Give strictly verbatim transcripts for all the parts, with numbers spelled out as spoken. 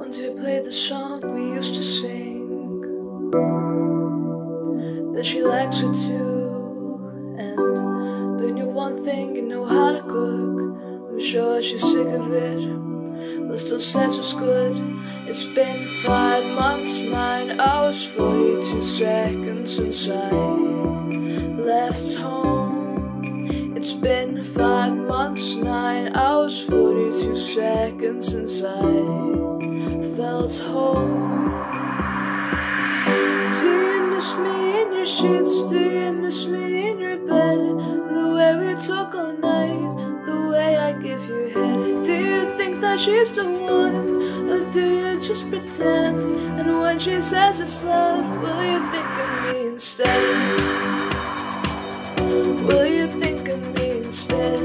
Want to play the song we used to sing, but she likes it too. And doing you one thing, you know how to cook. I'm sure she's sick of it, but still says it's good. It's been five months, nine hours, forty-two seconds since I left home. It's been five months, nine hours, forty-two seconds since I felt home. Do you miss me in your sheets? Do you miss me in your bed? The way we talk all night, the way I give you head. Do you think that she's the one, or do you just pretend? And when she says it's love, will you think of me instead? Will you think of me instead?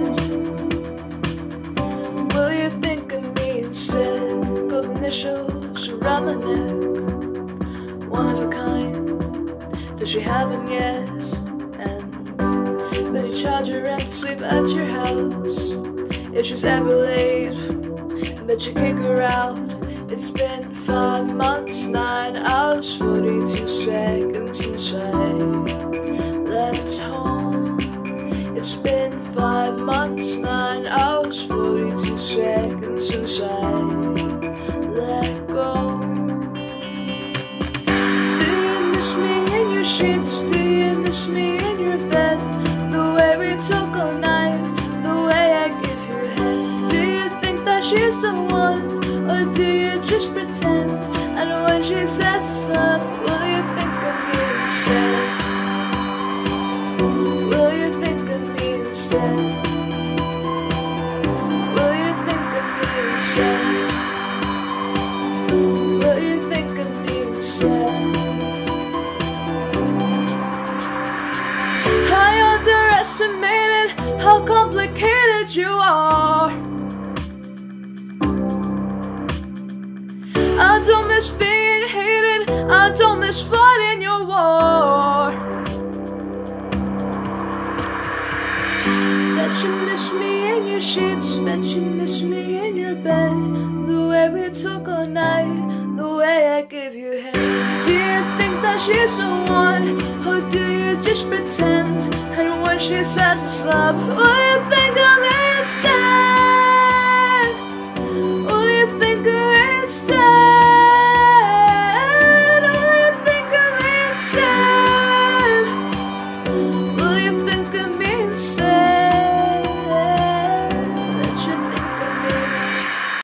Will you think of me instead? Gold initials around my neck, one of a kind, that she haven't yet. And but you charge her rent, sleep at your house. If she's ever late, bet you kick her out. It's been five months, nine hours, forty-two seconds since I left home. It's been five months, nine hours, forty-two seconds since I let go. Do you miss me in your sheets? Do you miss me in your bed? The way we talk all night, the way I give you head. Do you think that she's the one, or do you just pretend? And when she says it's love, will you think of me instead? Will you think of me instead? Will you think of me instead? Will you think of me instead? I underestimated how complicated you are. I don't miss being hated, I don't miss fighting your war. Bet you miss me in your sheets, bet you miss me in your bed. The way we talk all night, the way I give you head. Do you think that she's the one, or do you just pretend? And when she says it's love, will you think of me instead?